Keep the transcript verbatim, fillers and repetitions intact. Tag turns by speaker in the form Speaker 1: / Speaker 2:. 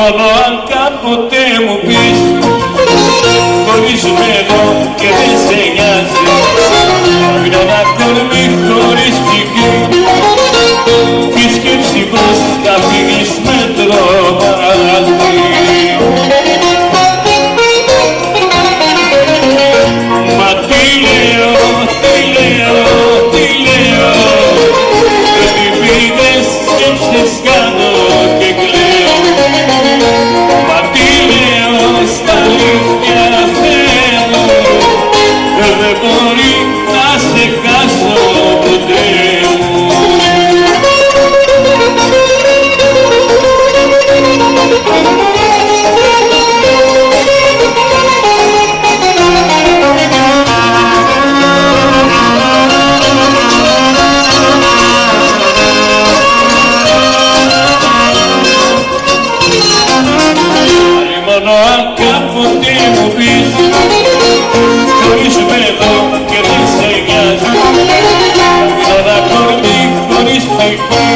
Speaker 1: μόνο αν κάποτε μου πεις χωρίζουμε εδώ και δεν σε νοιάζει, είναι ένα κορμί χωρίς ψυχή κι η σκέψη πως θα φύγεις με τρομάζει. Μα τι λέω, τι λέω, τι λέω, επιπίδες σκέψεις κάνω και κλαίω. Μα τι λέω, στα αλήθεια θέλω, δεν μπορεί να σε χάσω ποτέ μου. Μόνο αν κάποτε μου πεις χωρίζουμε εδώ και δεν σε νοιάζει, είναι ένα κορμί χωρίς ψυχή